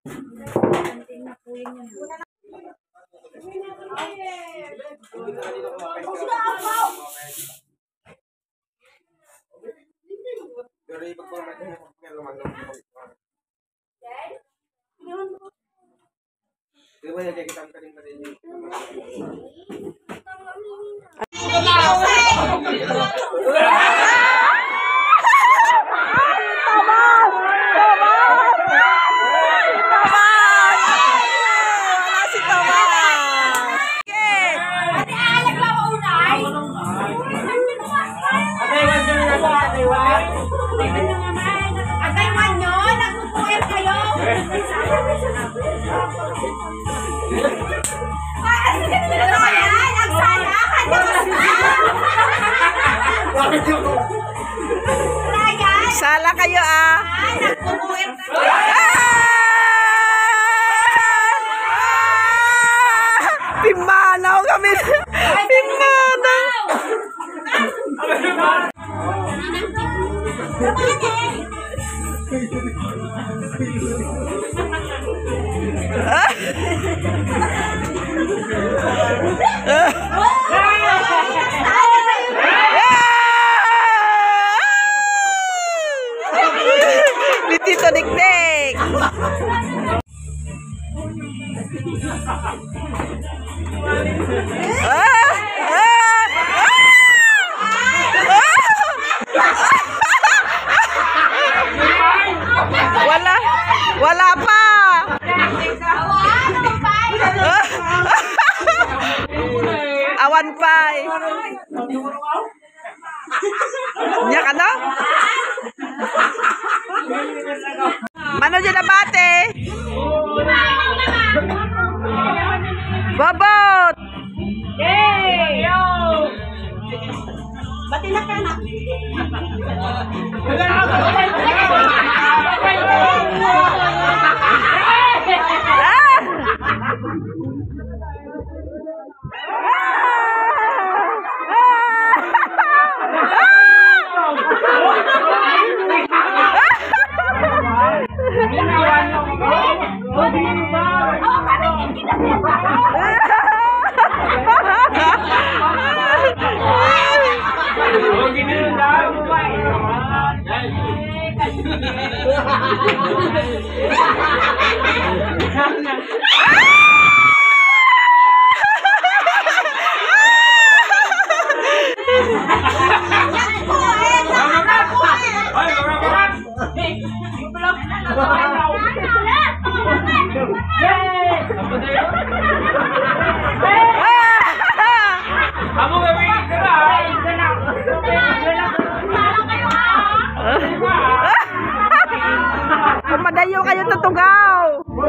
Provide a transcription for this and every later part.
Sala kayo ah. Pimanaw kami. Pimanaw. Tito Dik-Dik. Wala pa. Awan pa. Nya ka na? Mano dyan na bate? Bobot! Yay! Yo! Bati na ka na. Madayo kayo tutugaw.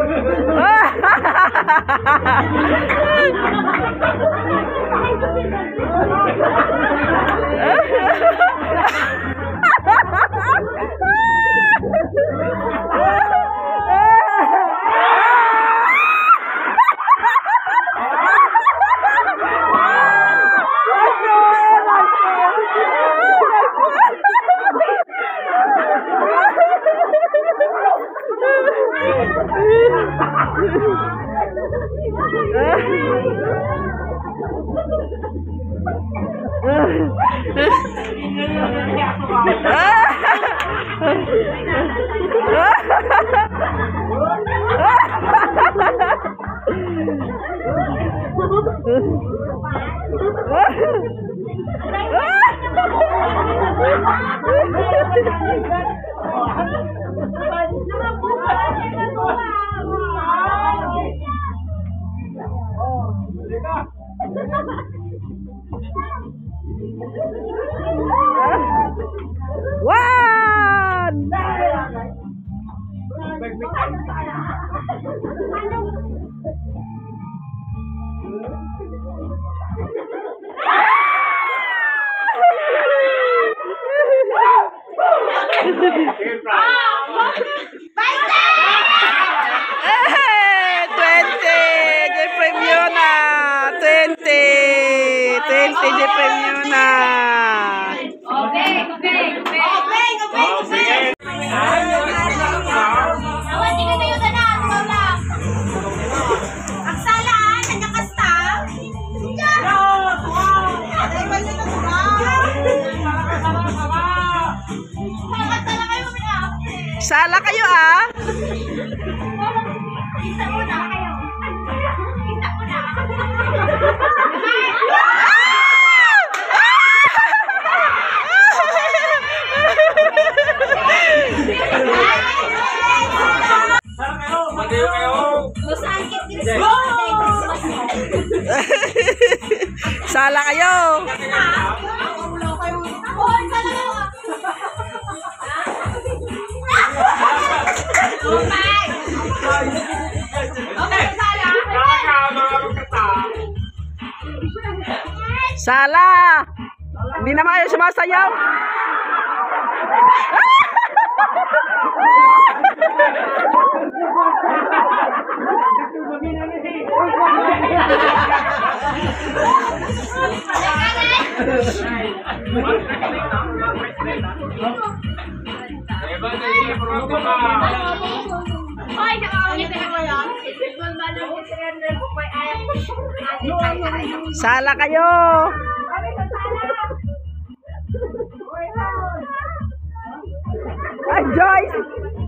One. Sala kayo ah. Isa muna kayo. Isa muna. Masakit din sa Sala kayo. Sala. Hindi naman kayo sumasayaw. Hoy, nakakawin ka na mo yan. Sala kayo. Ay, Joyce.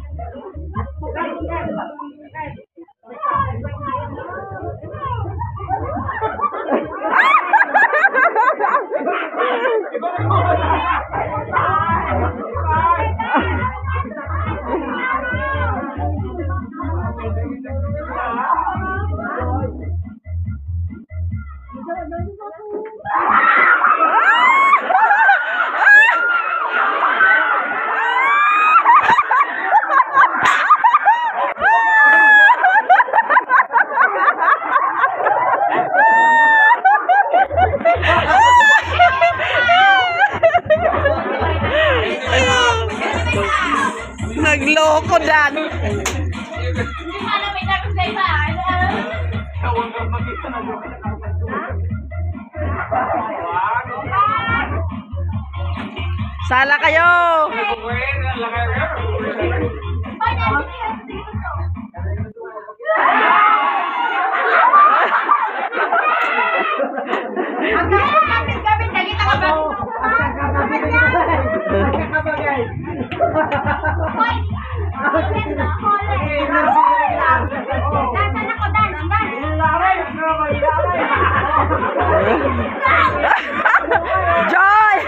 Nagloko dan. Sala kayo. Joy!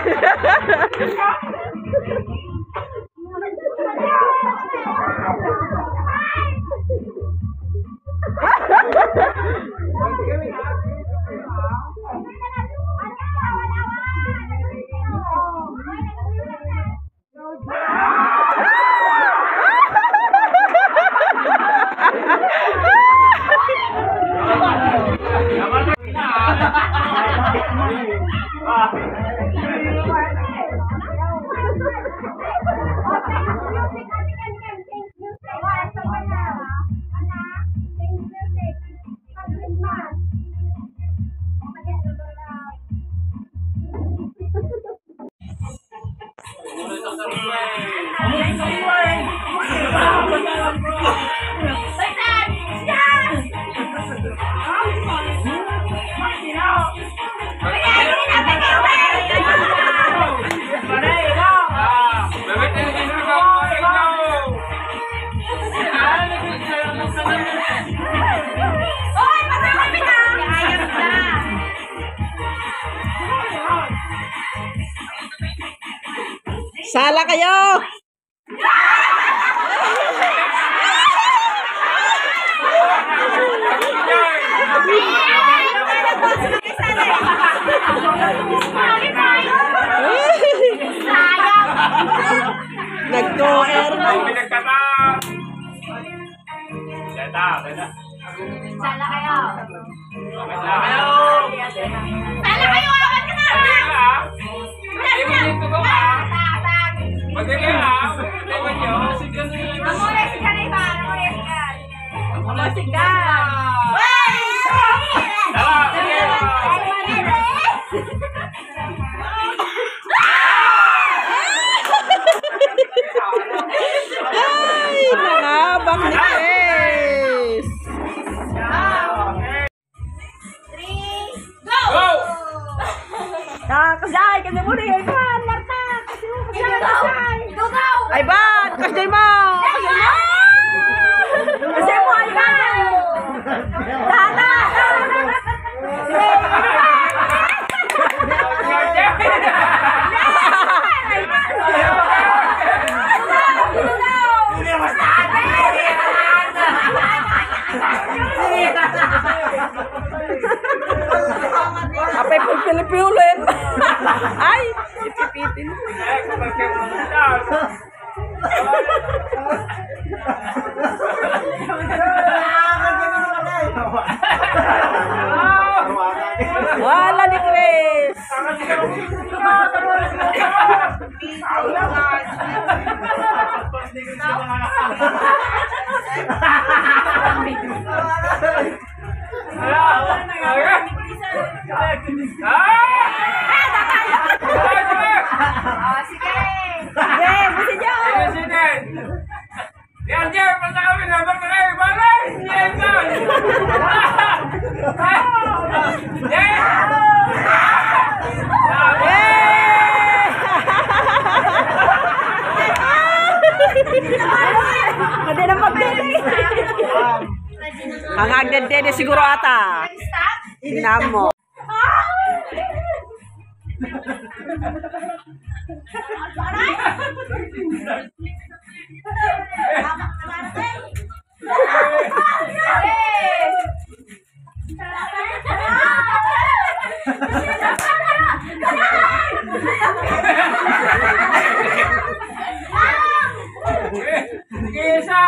Sala kayo! Nag-go-air na. Sala kayo. Sala kayo! Awan ka na! Ay, nangabang ni Chris. Kasay, kasi mo na yan. Marta, kasi mo kasay. Go, go! Ay, ba't? Kasay mo. May pagpilipilin. Ay, ipipitin. Wala ni Chris. Sige, busi niyo. Yan, Jer, punta kami na bang kayo, balay! Yan, yan! Hindi na magdede. Ang agdede siguro ata. Tingnan mo. Isa!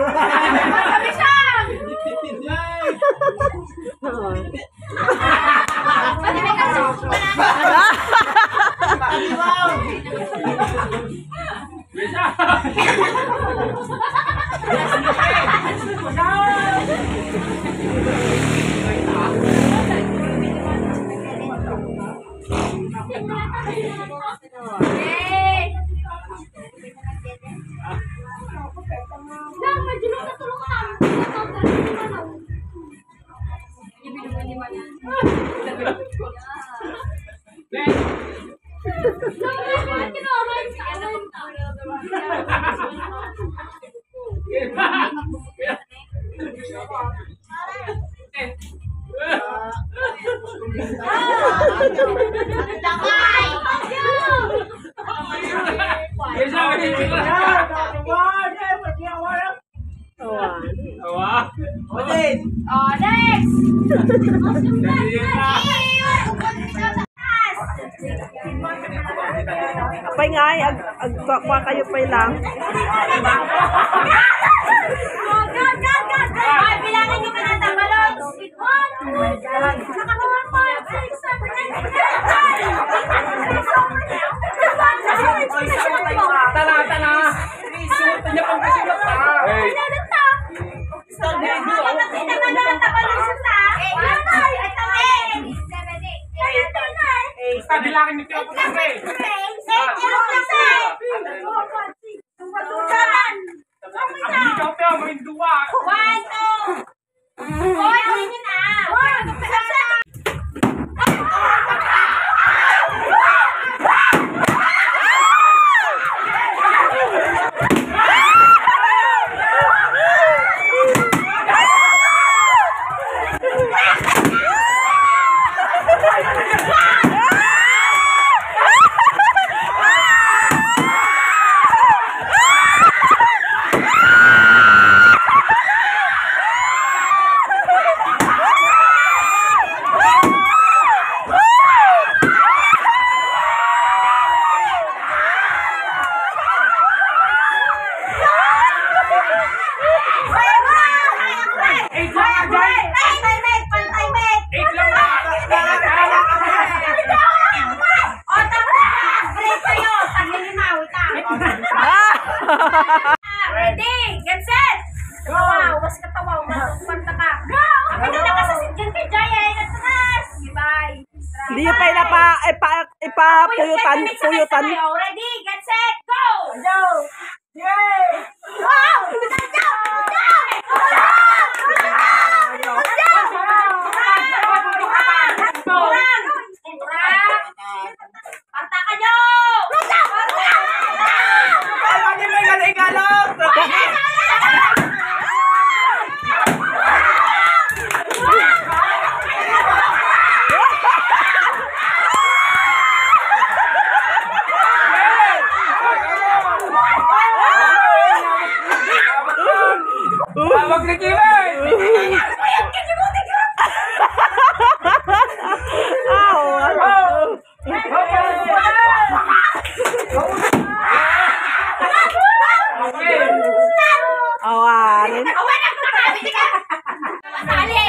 Pay nga ay, agkakwa kayo pay lang. Bilangin niyo ka na tabalot. 1, 2, 3, 4, 5, 6, 7, 8, 9, 10. Tana! Isuot niya pang kasi mata! Bilangin niyo ka po kasi! Ang ikaw pero may duwa! 1, 2, 4, yun na! 'Puyutan. Ready, get set, go! Go! Yay! Wow! Parta kayo! Wag na kilay! Ah, rin. Awan ang kami ka. Masali.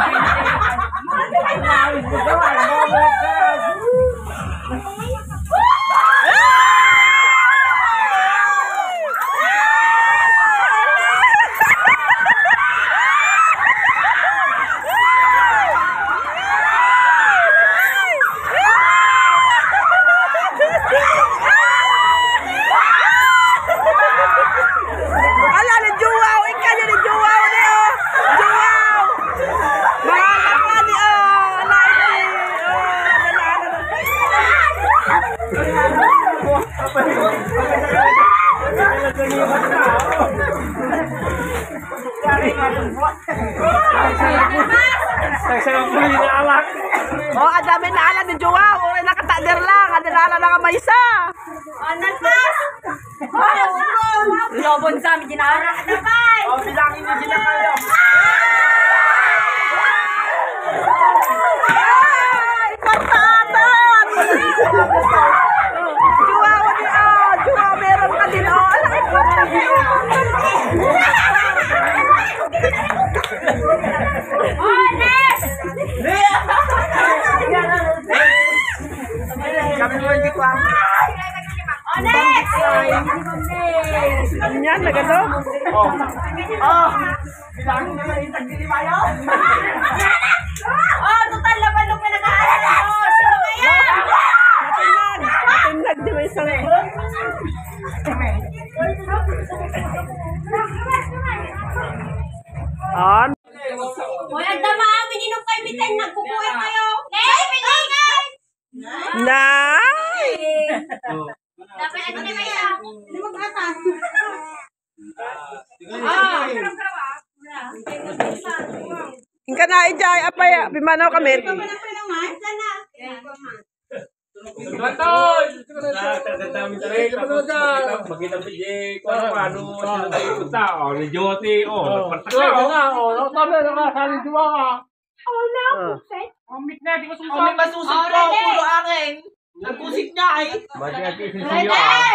Ala ni Juwaw, ikaw ni Juwaw ni oh. Juwaw. Mahala ka ni oh. Ala ini. Oh, ada may naalan ni Juwaw. Oray nakatader lang. Ada naalan na nga maysa. Anan pas. Lobon sa amin ginara. Dabay. Oh, bilangin niyo sila kayo. Ay, kwartaatan! Juwaw ni oh. Juwaw, meron ka din oh. Ala, ay kwartaatan. Honest. Kami mo hindi ko ang... Honest. Yan, nagano? Oh. Oh. Bilangin nyo lang yung tagdilimayo. Oh, total laban nung pinag-aalala ko. Sino kaya? Matinag. Matinag di ba isang... On. Hoy, ang dama amin inom kayo bitin. Nagkukuha kayo. Nay, pinigay. Nay! Dapat ito ni Maya. Hindi mag-atas. Hingka na ijay, apay, pimanaw kami. Gatol! Makita mo ko ano sila tayo punta. Oh, ni Jyoti. Oh, Omit na, di ko susok. May masusok ko, puro akin. Nagkusik niya ay. Mati-ati si Ready? Siyo ah.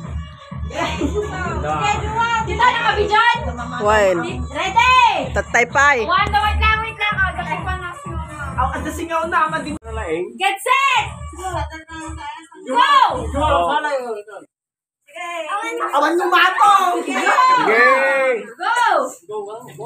Dito na kami dyan. Well, Ready? tatay pay. One, wait lang. Oh, tatay pa na. Ang anda singaw naman din. Get set! Go! Awan yung matong. Sige! Go!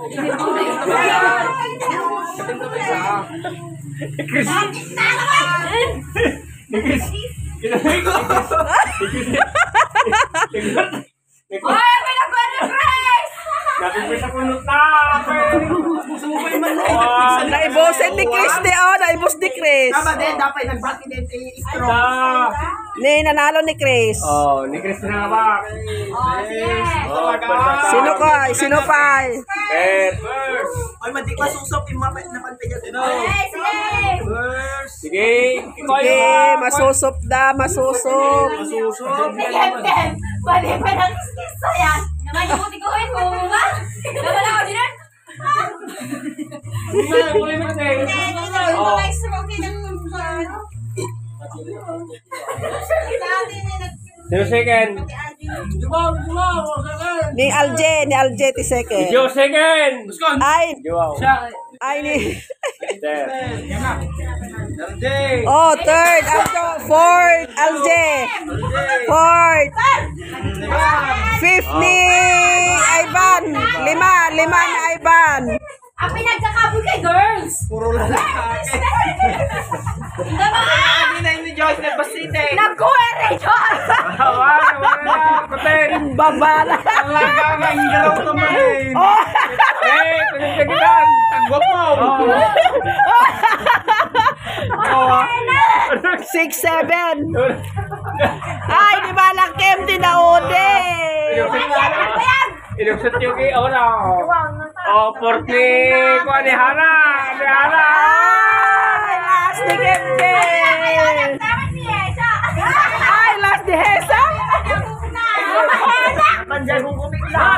Oy, may nagkuhan ng Grace! Napipisa ko nung ta! Sumukay man na. Naibosin ni Chris di oh, naibos ni Chris. Tama din, dapat nagbati din straw. Ni nanalo ni Chris. Oh, ni Christina ba? Oh, sige. Sino ka? Sino pa? Ay, madi pa susok yung naman pa dyan. Okay, sige. Sige! Sige, masusop da, masusop. Tem. Pwede pa ng skisa yan. Naman yung buti ko mo ba? Naman ako din yan. Zero second! Ni Alje ti second. Zero second! Ay, Wow! ay ni. There! Oh, third, Aljo, fourth, Alje. Fourth. Fifth ni Ivan. Lima na Ivan. Ang pinagkakaboy kay girls. Puro lalaki. Hindi na yung Diyos na basite. Nagkuwere yun. Wala! Kutin! Babala. Talaga nga ingaraw naman. Oh, Pinagdagitan! Tagwa po. 6, 7. Ay, di ba lang Kem tinaode. Iluksot yung kay Ola. Oh, 40 ko ni Hana. Ni Hana. Ay, last ni Kem Kem. Ay, last ni Hesa. Panjay kong kumikla.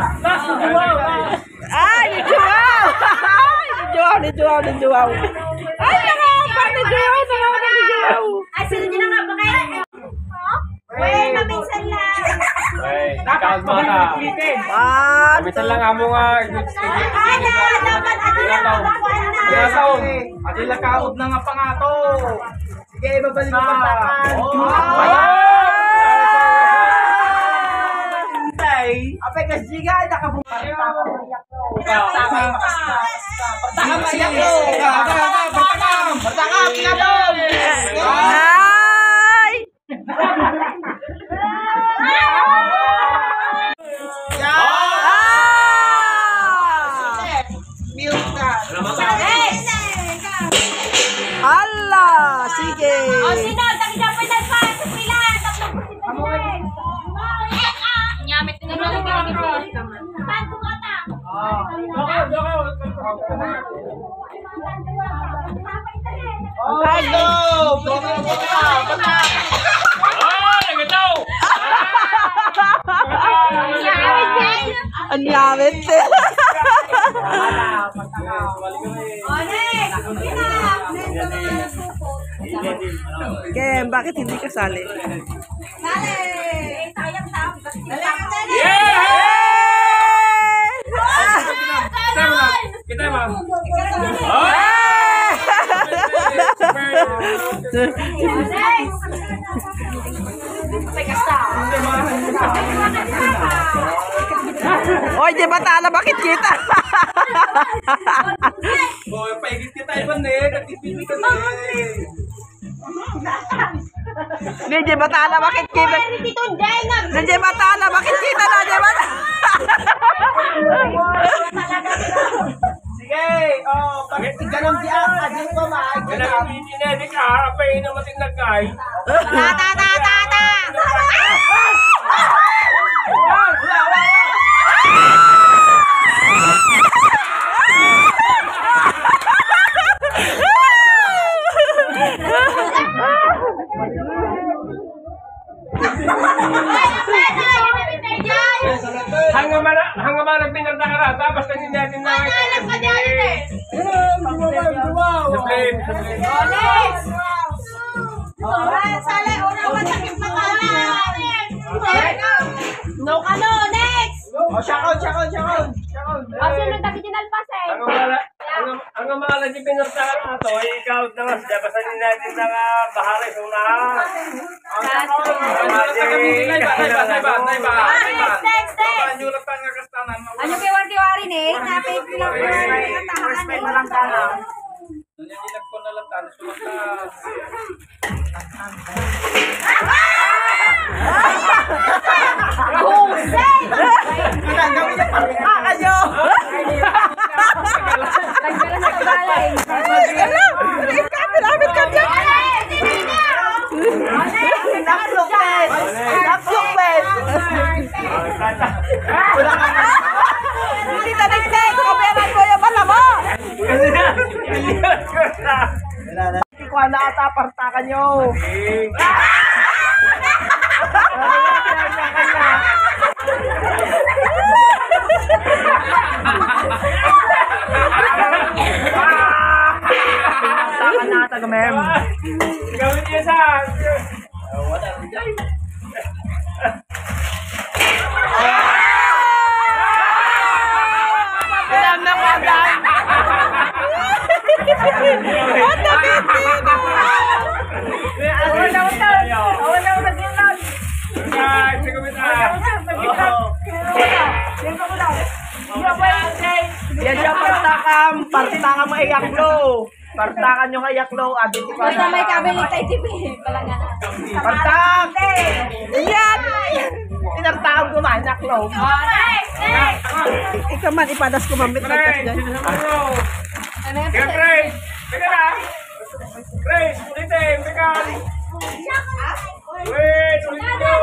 Ay, ni Joao. Ay, ni Joao. Ay, nakapag ni Joao. Ay, sino nyo na nga ba kayo? Uy, maminsan lang. Ay. Dapat magaling ulitin. Minsan lang amo nga. Adila kaod na nga pangato. Sige, babalik mo pantakan. Apay ka siga, nakabumalik ako. Ay! Hala! Sige! O, sino? Takidapay na pa. Pilan. Nyamit na naman ang mga Saan kumata? Ang yamit. Kem, bakit hindi ka sali? Kita mo. Oy, di ba tala? Bakit kita? Boy, paigit kita iban eh. Nagtipili ka na eh. Di ba tala? Bakit kita? Di ba tala? Bakit kita na? Di ba? Sige, bakit ganun di ang adin ko Kailangan pininedik ka. Apay na matinag ka. Hanggang mana pinarda ka rata, basta hindi natin na No ka no, next! Shakon. O, sino takitinal pa sa hanggang mga lagi pinarda ka rata, ay ikaw na mas, basta hindi natin na bahala yung na. Next! Ano kay Wardi-Wari ni? Napay Hindi na nag-take. Kameran mo yung mata mo. Hindi ko na ata partakan nyo. Partakan na ata gamem. Gawin niya sa... Yan siya partakan mo iyaklo. Partakan nyo kayaklo. Adit ko Basta may kabel ni Tay TV. Palanga na. Partak! Yan. Pinartakan ko man, yaklo. Next! Ikaw man, ipadas ko mamit. Pre, teka na. Pre, ulitin, teka. Wait, ulitin nyo.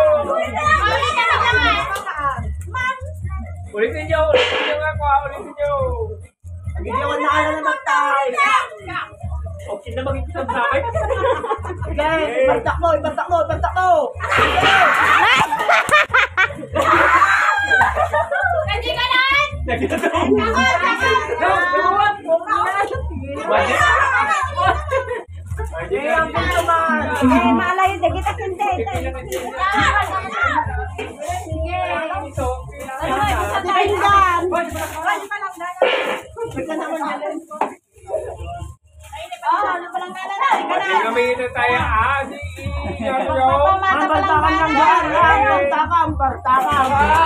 Ulitin nyo nga ko, ulitin nyo. Nagigyawan na ka na naman tayo. Okay na magiging sabay. Sige, ibantak mo. Hindi ka lang! Malayo, dagit at hindi. Sige. Pagpapita tayo, di ano. Ang bartakam lang dyan. Ang bartakam.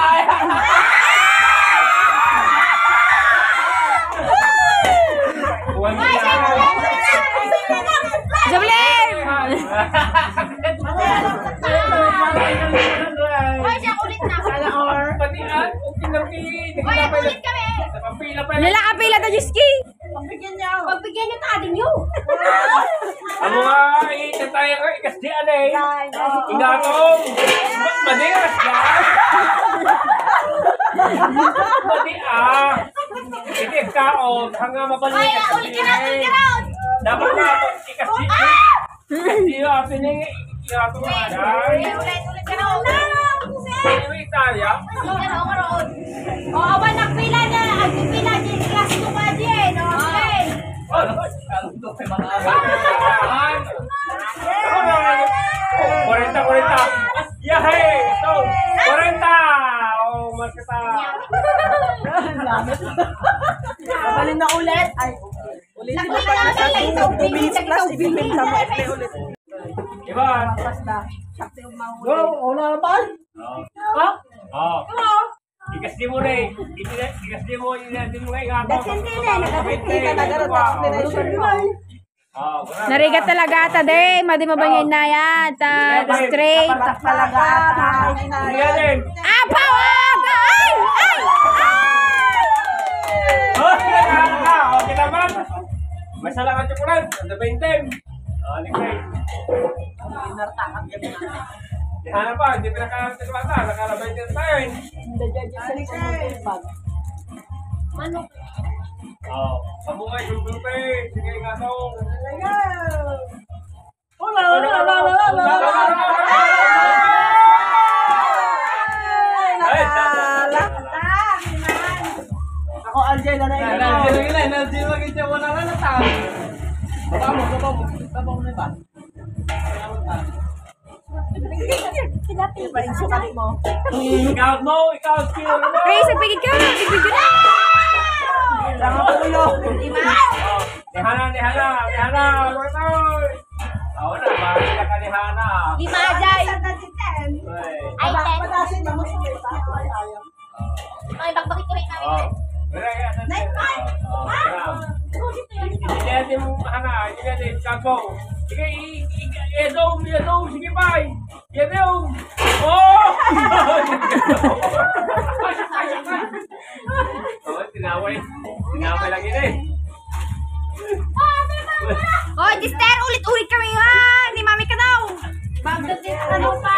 Jablin! Hoy, siya ulit na. Patian, okay na rin. Hoy, ulit kami. Nakapila pa. Lalakapila to, Jiski! Pagbigyan niyo tading niyo. Amo nga, tayo ka, ikasdian eh. Ingatong, madiras ka. Hindi kaon, hanggang mabalik Hoy, ka. ulit ka na, ulit ka na. Dapat nga, ikasdian. Ikasdian, atin yung ingatong Ulit, aday. ulit ka na. Ulit tayo. O, awan, nagpila na. Nagpila din. Class 2 ka din. Okay. Kuarenta. Yahe! So, 40! Oh, magkita. Kabalin na ulit. Ay, ulitin mo pa na sa 2 minutes plus ibibig sa maikli ulit. Iba? Go, una na pa? Ha? Oh. Ikasdi mo na eh. Ikasdi mo nga ingatong. Narigat talaga ata de, madi mabangin na yan, ta straight. Kapatak talaga. Yan eh. Pawag! Ay! Ay! Okay naman. Masala ka tsukulan. Sa 20. Alikay. Hana pa, hindi pinaka-tsukulata. Nakalabay din tayo eh. Manok. Pabungay yung grupe. Sige nga tong. Ako, Angel, na Ikaw mo, ikaw skill. Chris, pigid ka! Pigid ka na! Nihana. Ako na, bakit ka nihana? Lima ajay. Ay, 10. Ay, bakbakit ko rin kami. Hindi natin mo hana, hindi natin kagong. Sige, sige pa. Yadong. Oh! Tinaway lang yun eh. Oh, Jister, ulit-ulit kami ha! Ni mami ka daw! Bagdad din sa tanong pa.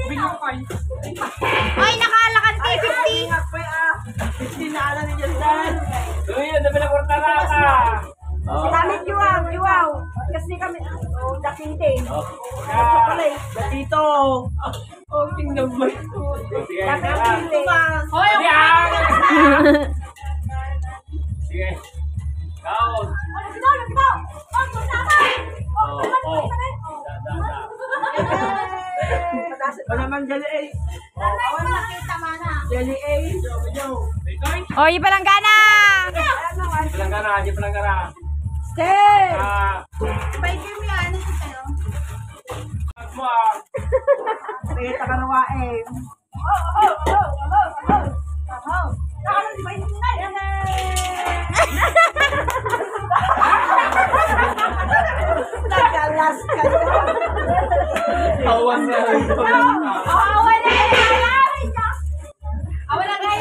Ay, nakalakan kay 50! Sinala ni Jordan. Uy, ang dami na kurta na ka. Kami juwaw! Kasi kami, daking din. Dito. Oh, tingnan mo ito. Sige, Hoy, sige. Kaon. O naman, Jali A. Jali A. Oh, yung palanggana! Palanggana. Stay! Pita ka nawa eh. Nagalas ka. Awan na. awan na kayo. Awan na kayo.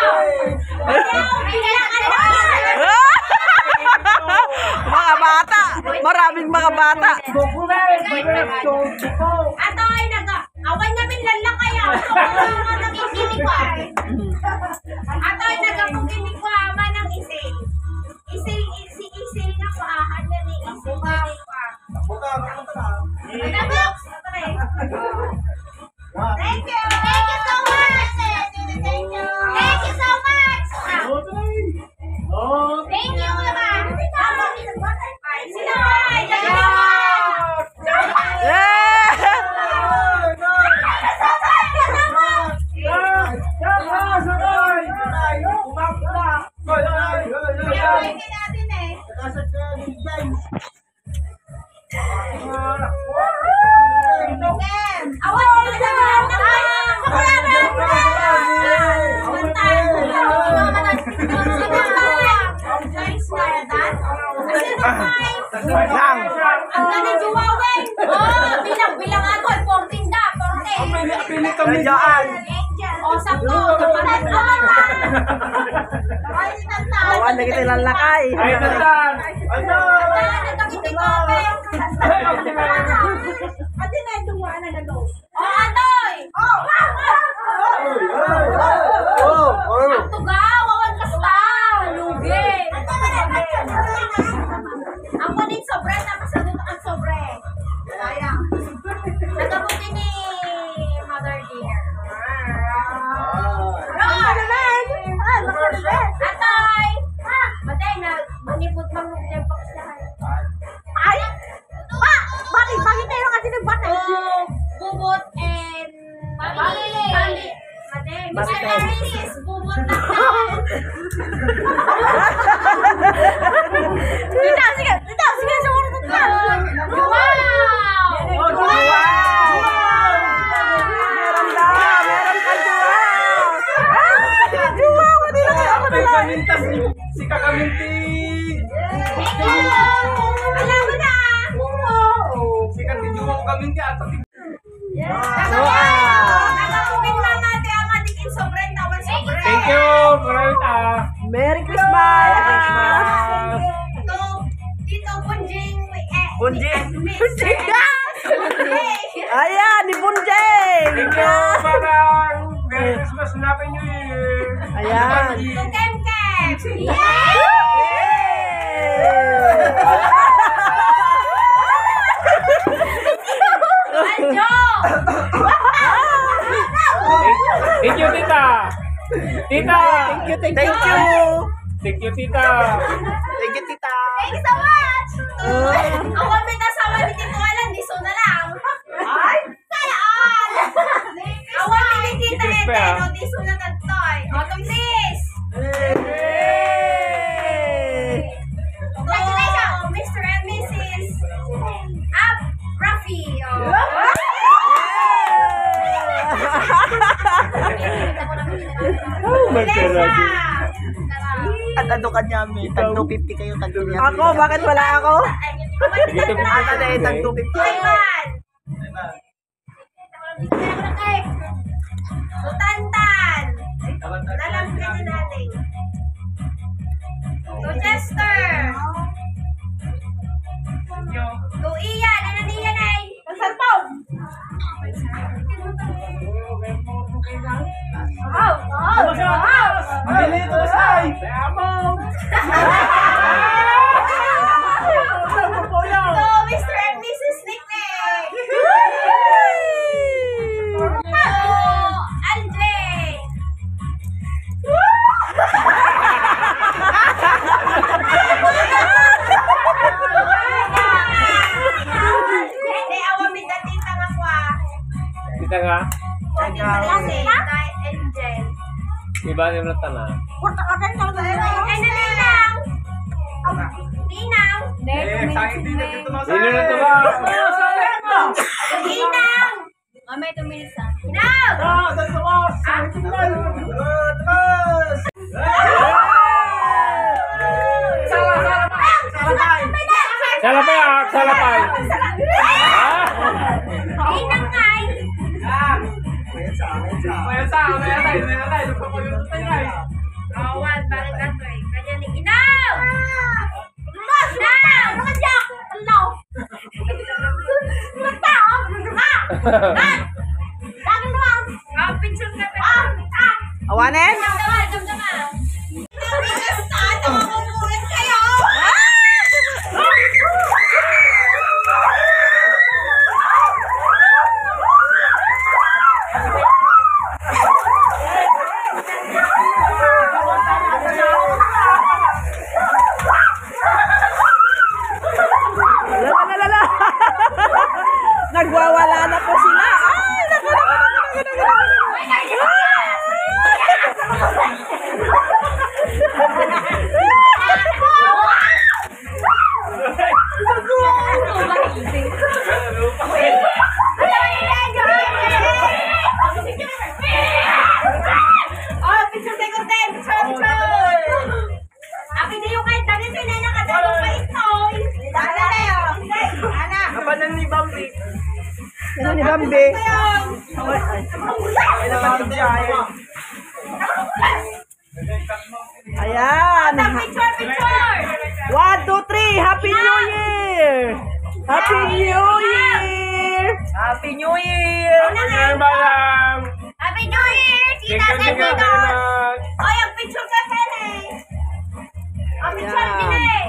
Mga bata! Maraming mga bata! Atoy, awan namin lang kaya. Nagkikinig ko. Atoy, nagkapuginig ko ama ng isil. Isil na ko ahan na ni isil na ni ko. Thank you so much. Thank you so much. Thank you, naman. Sila natin eh. Lang. Ang ganda Juwawen. Oh, bilang ako. 14 da. 14. Pili kami Diyan. Oh, sakto. Kapalit naman na. Kapalit na tayo. Awan na kita lalakay. Ay, Tantan! Ate na yung dumaan na gano'n. Oh, Atoy! Oh! Ang tugaw! Awan kasta! Lugi! Ang maning sobre na masagot ang sobre. Sayang. Nagabuti ni Mother Dear. Atoy! Matay na, manipot mang nagtempak siya. Ay! Pa! Bakit? Bakit tayo kasi nagbate? Bubot and Mali. Mali. Mali. Mali. Bubot na. Dito, sige, sumunod ka. Wow! Meron ka juwaw. Juwaw, hindi na kayo ako Ay, kamintas si Kakaminti! Alam mo na. Si Katijuwang Kaminti at Kati... Nagawin na natin ang ating sobrang tawan sobre. Thank you! Maramita! Merry Christmas! Dito, Bunjing. Bunjing. Bunjing. Ayan, ni Bunjeng! Thank you! Parang Merry Christmas and Happy New Year! Ayan. To Kem-Kem. Aljo! Thank you, Tita! Tita! Thank you. Thank you, Tita! Thank you, tita. Thank you so much! Ang kami nasawa ni Tito Alan, di so na lang. Ay! Sayaan! Ang kami ni Tita Crispy, Eten, ah. o di so na tagtoy. Autumn please! Congratulations, Mr. and Mrs. Up Rafi. At ano ka niya, may tag 250 kayo, tag 250. Ako, bakit wala ako? Dito po Ata na eh, tag 250. Taiwan! Tutantan! Lalang ka na natin. To Chester! To Ian! Ano ni Ian ay? Magsalpaw! To Mr. and Mrs. Nickname! To Andre! Hindi, awa mi datita nga kwa. Tita nga? Kasi, Angel. Iba yung nata na. Ay, nalinang! Ninang! Sino na ito ba? Ninang! Mamay 2 minutes ah. Ninang! Salapay! Salapay! Ninang ay! Awan, bakit ato eh? Kanya ni Inaw! Inaw! Nakadyak! Alaw! Magtao! Lagi naman! Picture ka pa! Awanen? Damdaman! Ano mo ulit kayo? Lala. Nagwawala na po sila. Ay, naku. Ano ni Bambi? Ay, naman yung biyahe. Ayan. Picture, picture! 1, 2, 3. Happy New Year! Happy New Year! Happy New Year! Ganyan ba lang? Happy New Year! Tita Tingnan sa ka Tito! naman. O, yung picture ka pa eh! O, picture Ayan. din eh!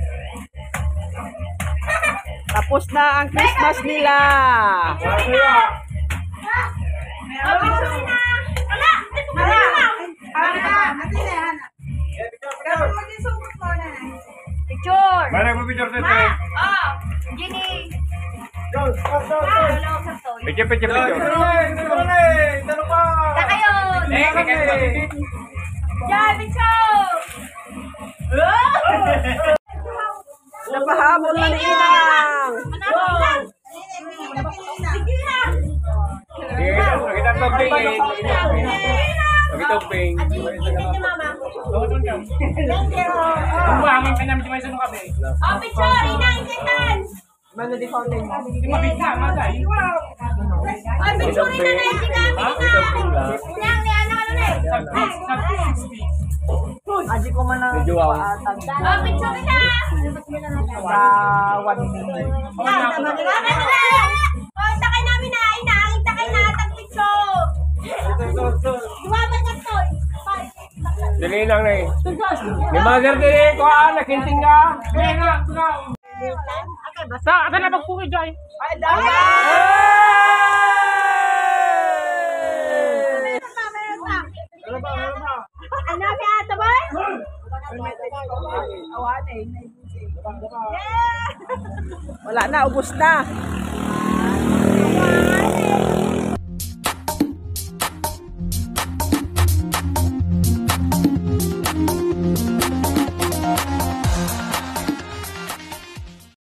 Tapos na ang Christmas nila. Sabi na. O, picture na! Wala! Wala! Picture! Barang mo picture sa Ma! ito. Oh! Ginny! Picture, picture, picture. Saka yun! Diyan, picture! Napahabol na ni Inang. Manalo lang! Sige lang! Sige, kita topping. Kita topping. Thank you, Mama. Thank you. Buhangin ka namin sa mga kape. Oh, picture! Inaikitan! Mano di fountain mo? Mabigla, magay. Oh, picture na natin namin na! Yang, ni ano na eh! Aji ko man ang Medyo wow. paatag. Oh, picture na! Sa 1 minute. Oh, takay namin na! Inaangin takay na atang picture! Duwaban na to! Dali lang na eh. May mother din eh. Kuha, nakinting ka. Sa na magpuki dyan. Ay, dami! Ano si Ate Boy? Wala na, ubos na.